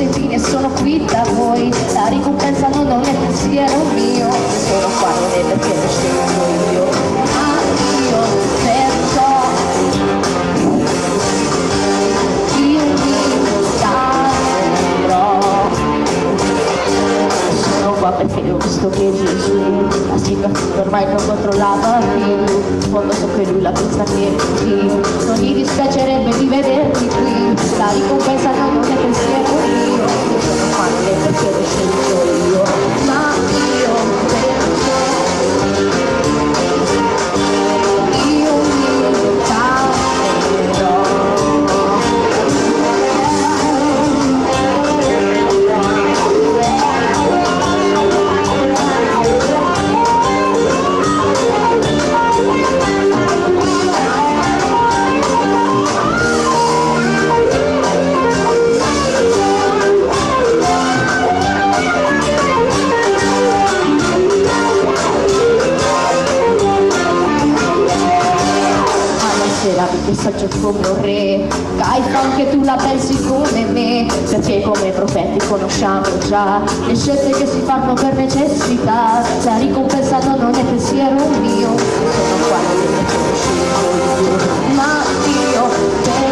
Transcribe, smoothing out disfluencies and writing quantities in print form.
sei fine e sono qui da voi. La ricompensa non è pensiero mio, sono qua non è perché lo scelgo io, ma io perciò io mi salverò. Sono qua perché ho visto che Gesù la situazione ormai non controllava più. In fondo so che lui la pensa che io non gli dispiacerebbe di vedermi qui. La ricompensa non è pensiero mio, sono qua non è perché lo scelgo io, ma io penso io mi salverò. Perché saggio come un re, Caifa anche tu la pensi come me, perché come profeti conosciamo già le scelte che si fanno per necessità. La ricompensa non è pensiero mio, sono qua non è perché lo scelgo io, ma io